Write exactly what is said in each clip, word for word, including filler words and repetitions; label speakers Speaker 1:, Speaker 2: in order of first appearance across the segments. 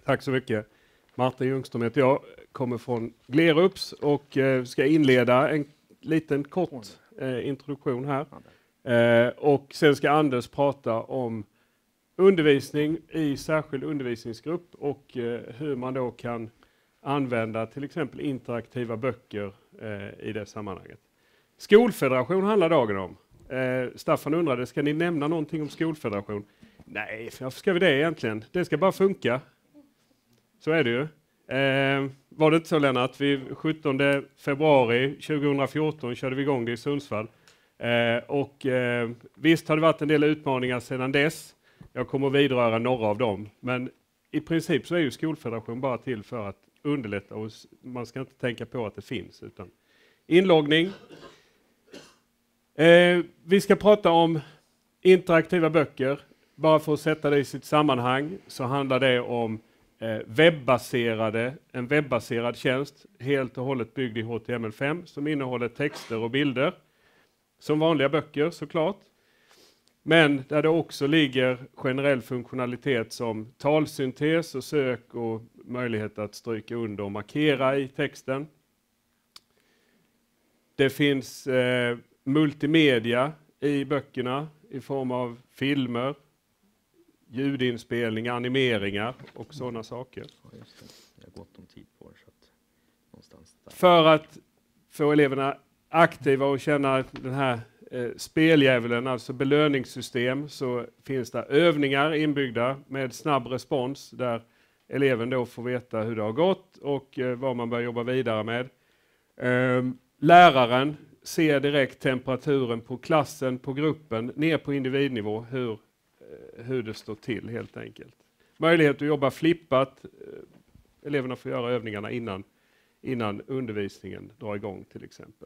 Speaker 1: Tack så mycket. Martin Ljungström heter jag, kommer från Glerups och eh, ska inleda en liten kort eh, introduktion här. Eh, och sen ska Anders prata om undervisning i särskild undervisningsgrupp och eh, hur man då kan använda till exempel interaktiva böcker eh, i det sammanhanget. Skolfederation handlar dagen om. Eh, Staffan undrade, ska ni nämna någonting om skolfederation? Nej, varför ska vi det egentligen? Det ska bara funka. Så är det ju. Eh, var det inte så, Lennart? Vi sjuttonde februari tjugohundrafjorton körde vi igång det i Sundsvall. Eh, och eh, visst har det varit en del utmaningar sedan dess. Jag kommer att vidröra några av dem. Men i princip så är ju skolfederation bara till för att underlätta. Och man ska inte tänka på att det finns. Utan inloggning. Eh, vi ska prata om interaktiva böcker. Bara för att sätta det i sitt sammanhang så handlar det om eh, webbaserade, en webbaserad tjänst helt och hållet byggd i H T M L fem som innehåller texter och bilder. Som vanliga böcker såklart. Men där det också ligger generell funktionalitet som talsyntes och sök och möjlighet att stryka under och markera i texten. Det finns eh, multimedia i böckerna i form av filmer, ljudinspelningar, animeringar och sådana saker.
Speaker 2: Ja, just det. Jag har gått om tid på det, så att någonstans där.
Speaker 1: För att få eleverna aktiva och känna den här eh, speldjävulen, alltså belöningssystem, så finns det övningar inbyggda med snabb respons där eleven då får veta hur det har gått och eh, vad man bör jobba vidare med. Eh, läraren ser direkt temperaturen på klassen, på gruppen, ner på individnivå, hur, eh, hur det står till helt enkelt. Möjlighet att jobba flippat. Eh, eleverna får göra övningarna innan, innan undervisningen drar igång till exempel.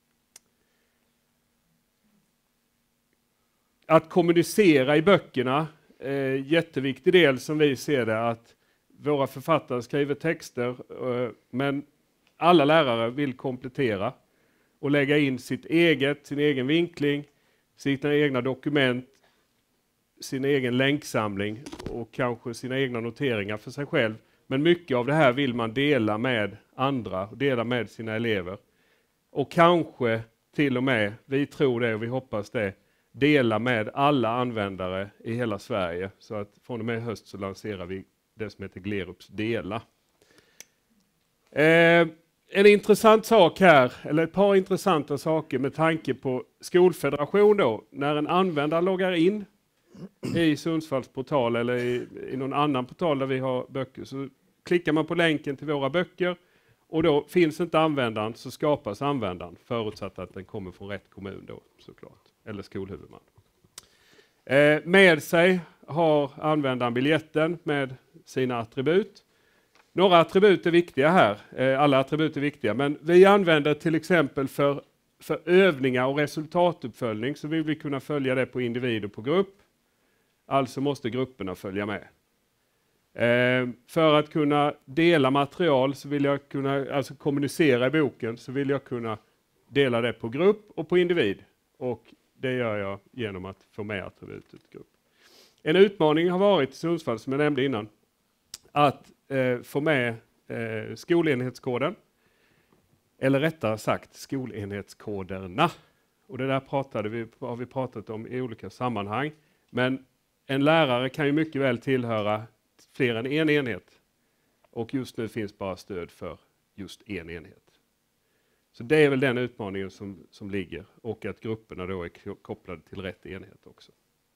Speaker 1: Att kommunicera i böckerna är en jätteviktig del som vi ser det, att våra författare skriver texter eh, men alla lärare vill komplettera och lägga in sitt eget, sin egen vinkling, sina egna dokument, sin egen länksamling och kanske sina egna noteringar för sig själv. Men mycket av det här vill man dela med andra och dela med sina elever. Och kanske till och med, vi tror det och vi hoppas det, dela med alla användare i hela Sverige. Så att från och med höst så lanserar vi det som heter Glerups Dela. Eh, En intressant sak här, eller ett par intressanta saker med tanke på skolfederation då. När en användare loggar in i Sundsvalls portal eller i, i någon annan portal där vi har böcker, så klickar man på länken till våra böcker och då finns inte användaren, så skapas användaren, förutsatt att den kommer från rätt kommun då såklart, eller skolhuvudman. Eh, med sig har användaren biljetten med sina attribut. Några attribut är viktiga här, alla attribut är viktiga, men vi använder till exempel för, för övningar och resultatuppföljning, så vill vi kunna följa det på individ och på grupp. Alltså måste grupperna följa med. Eh, för att kunna dela material, så vill jag kunna, alltså kommunicera i boken, så vill jag kunna dela det på grupp och på individ. Och det gör jag genom att få med attributet grupp. En utmaning har varit i Sundsvall, som jag nämnde innan, att eh, få med eh, skolenhetskoden. Eller rättare sagt skolenhetskoderna. Och det där pratade vi, har vi pratat om i olika sammanhang. Men en lärare kan ju mycket väl tillhöra fler än en enhet. Och just nu finns bara stöd för just en enhet. Så det är väl den utmaningen som, som ligger. Och att grupperna då är kopplade till rätt enhet också.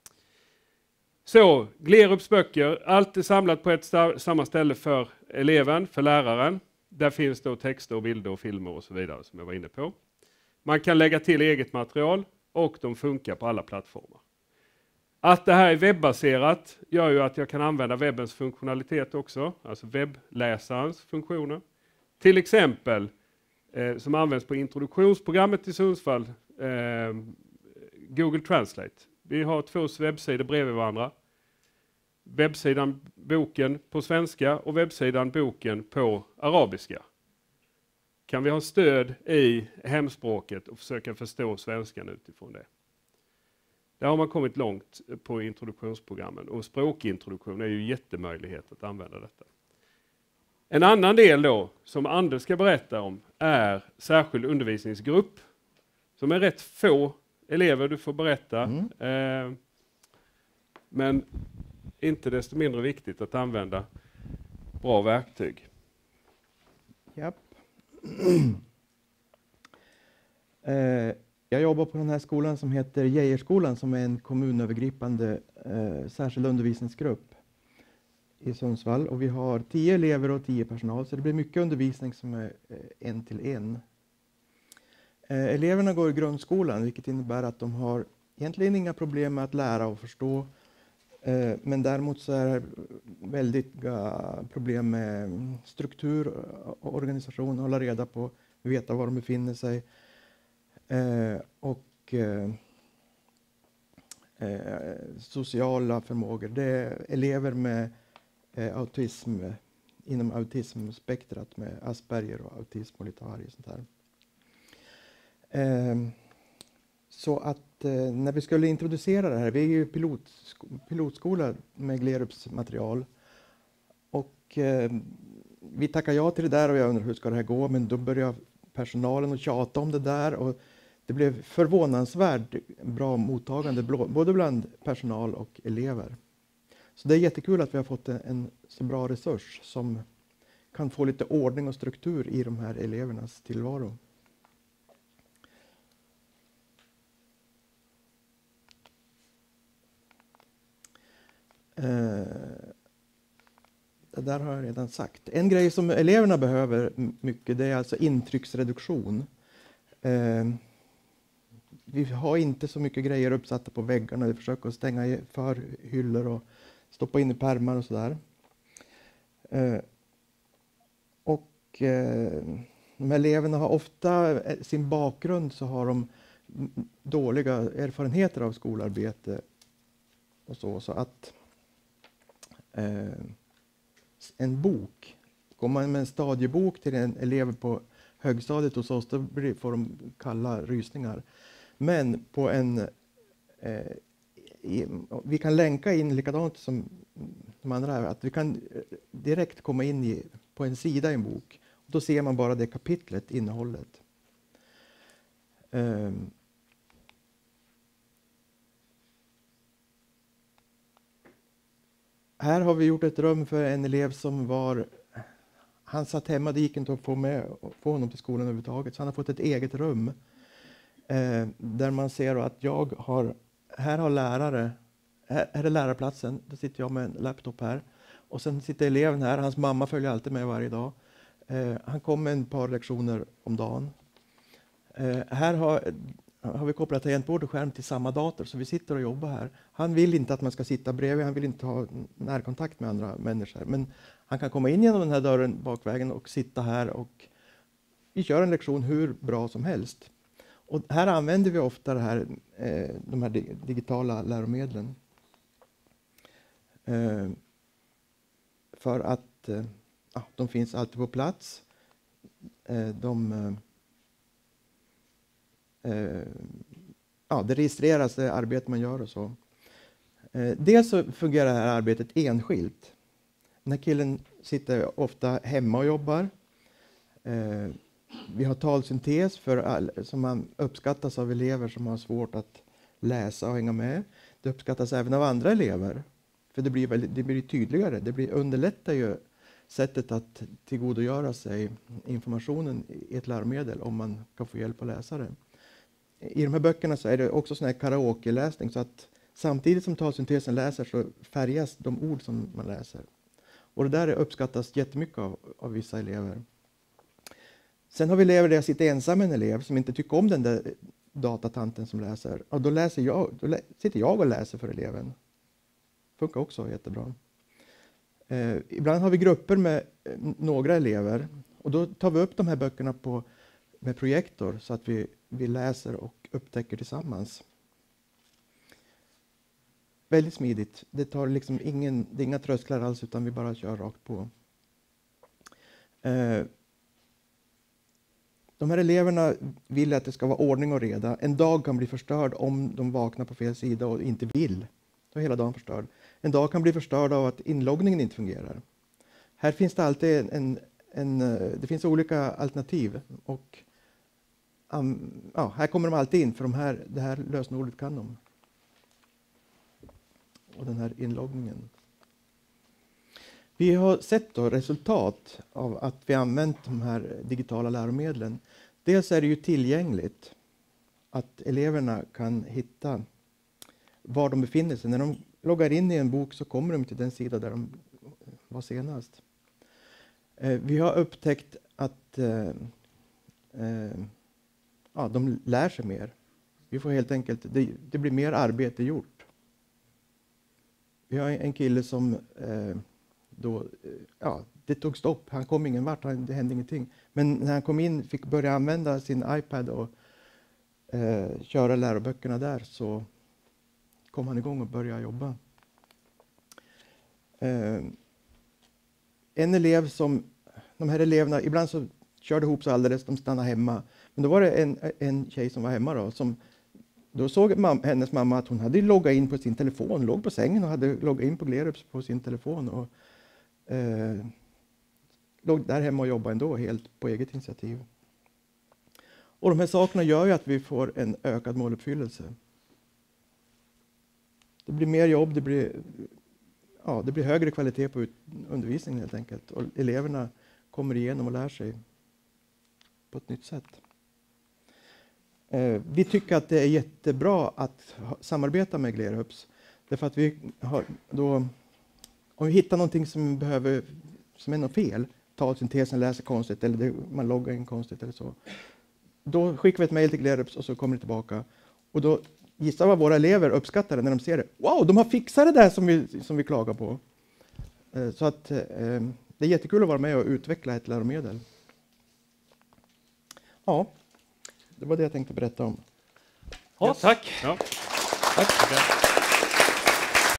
Speaker 1: Så, Glerups böcker, allt är samlat på ett sta- samma ställe för eleven, för läraren. Där finns då texter och bilder och filmer och så vidare som jag var inne på. Man kan lägga till eget material och de funkar på alla plattformar. Att det här är webbaserat gör ju att jag kan använda webbens funktionalitet också, alltså webbläsarens funktioner. Till exempel eh, som används på introduktionsprogrammet till Sundsvall, eh, Google Translate. Vi har två webbsidor bredvid varandra. Webbsidan boken på svenska och webbsidan boken på arabiska. Kan vi ha stöd i hemspråket och försöka förstå svenskan utifrån det? Där har man kommit långt på introduktionsprogrammen och språkintroduktion är ju jättemöjlighet att använda detta. En annan del då, som Anders ska berätta om, är särskild undervisningsgrupp. Som är rätt få elever du får berätta.
Speaker 3: Mm.
Speaker 1: Eh, men inte desto mindre viktigt att använda bra verktyg.
Speaker 3: Japp. eh, jag jobbar på den här skolan som heter Geijerskolan, som är en kommunövergripande eh, särskild undervisningsgrupp i Sundsvall. Och vi har tio elever och tio personal, så det blir mycket undervisning som är eh, en till en. Eh, eleverna går i grundskolan, vilket innebär att de har egentligen inga problem med att lära och förstå. Eh, men däremot så är det väldigt uh, problem med struktur och organisation, hålla reda på, veta var de befinner sig. Eh, och eh, eh, sociala förmågor. Det är elever med eh, autism, inom autismspektrat med Asperger och autism och lite varje sånt här. Eh, så att eh, när vi skulle introducera det här, vi är ju pilotsko pilotskola med Glerups material. Och eh, vi tackar ja till det där och jag undrar hur ska det här gå, men då börjar personalen att tjata om det där och det blev förvånansvärt bra mottagande både bland personal och elever. Så det är jättekul att vi har fått en, en så bra resurs som kan få lite ordning och struktur i de här elevernas tillvaro. Eh, det där har jag redan sagt. En grej som eleverna behöver mycket, det är alltså intrycksreduktion. Eh, vi har inte så mycket grejer uppsatta på väggarna. Vi försöker stänga för hyllor och stoppa in i pärmar och sådär. Eh, och eh, de här eleverna har ofta sin bakgrund, så har de dåliga erfarenheter av skolarbete och så. Så att eh, en bok, går man med en stadiebok till en elev på högstadiet hos oss, då blir, får de kalla rysningar. Men på en, eh, i, vi kan länka in likadant som de andra här, att vi kan direkt komma in i, på en sida i en bok. Och då ser man bara det kapitlet, innehållet. Eh, här har vi gjort ett rum för en elev som var, han satt hemma, det gick inte att få, med, få honom till skolan överhuvudtaget. Så han har fått ett eget rum. Eh, där man ser att jag har, här har lärare, här, här är lärarplatsen, då sitter jag med en laptop här. Och sen sitter eleven här, hans mamma följer alltid med varje dag. Eh, han kommer en par lektioner om dagen. Eh, här har, har vi kopplat tangentbord och skärm till samma dator, så vi sitter och jobbar här. Han vill inte att man ska sitta bredvid, han vill inte ha närkontakt med andra människor. Men han kan komma in genom den här dörren bakvägen och sitta här, och vi kör en lektion hur bra som helst. Och här använder vi ofta det här, eh, de här digitala läromedlen. Eh, för att eh, ja, de finns alltid på plats. Eh, de, eh, ja, det registreras det arbete man gör och så. Eh, dels så fungerar det här arbetet enskilt. Den här killen sitter ofta hemma och jobbar. Eh, Vi har talsyntes för all, som man uppskattas av elever som har svårt att läsa och hänga med. Det uppskattas även av andra elever. För det blir, väldigt, det blir tydligare. Det blir, underlättar ju sättet att tillgodogöra sig informationen i ett läromedel om man kan få hjälp att läsa det. I de här böckerna så är det också sån här karaoke-läsning, så att samtidigt som talsyntesen läser så färgas de ord som man läser. Och det där uppskattas jättemycket av, av vissa elever. Sen har vi elever där jag sitter ensam med en elev som inte tycker om den där datatanten som läser. Och då, läser jag, då lä sitter jag och läser för eleven. Funkar också jättebra. Eh, ibland har vi grupper med eh, några elever. Och då tar vi upp de här böckerna på, med projektor så att vi, vi läser och upptäcker tillsammans. Väldigt smidigt. Det tar liksom ingen, det är inga trösklar alls, utan vi bara kör rakt på. Eh, De här eleverna vill att det ska vara ordning och reda. En dag kan bli förstörd om de vaknar på fel sida och inte vill. Då är hela dagen förstörd. En dag kan bli förstörd av att inloggningen inte fungerar. här finns det alltid en, en, en det finns olika alternativ. Och um, ja, här kommer de alltid in, för de här, det här lösenordet kan de. Och den här inloggningen. Vi har sett då resultat av att vi använt de här digitala läromedlen. Dels är det ju tillgängligt att eleverna kan hitta var de befinner sig. När de loggar in i en bok så kommer de till den sida där de var senast. Eh, vi har upptäckt att eh, eh, ja, de lär sig mer. Vi får helt enkelt, det, det blir mer arbete gjort. Vi har en kille som eh, då, ja, det tog stopp. Han kom ingen vart, det hände ingenting. Men när han kom in, fick börja använda sin iPad och eh, köra läroböckerna där, så kom han igång och började jobba. Eh, en elev som, de här eleverna, ibland så körde ihop sig alldeles, de stannade hemma. Men då var det en, en tjej som var hemma då, som då såg mam, hennes mamma att hon hade loggat in på sin telefon, låg på sängen och hade loggat in på Glerups på sin telefon. Och eh, låg där hemma och jobbade ändå, helt på eget initiativ. Och de här sakerna gör ju att vi får en ökad måluppfyllelse. Det blir mer jobb, det blir, ja, det blir högre kvalitet på ut, undervisningen helt enkelt. Och eleverna kommer igenom och lär sig på ett nytt sätt. Eh, vi tycker att det är jättebra att ha, samarbeta med Glerups. Därför att vi har då, om vi hittar någonting som behöver, som är något fel, ta syntesen, läser konstigt eller det, man loggar in konstigt eller så. Då skickar vi ett mejl till Glerups och så kommer det tillbaka. Och då gissa vad våra elever uppskattar när de ser det. Wow, de har fixat det där som vi, som vi klagar på. Eh, så att eh, det är jättekul att vara med och utveckla ett läromedel. Ja, det var det jag tänkte berätta om.
Speaker 1: Ja, tack. Ja.
Speaker 3: Tack.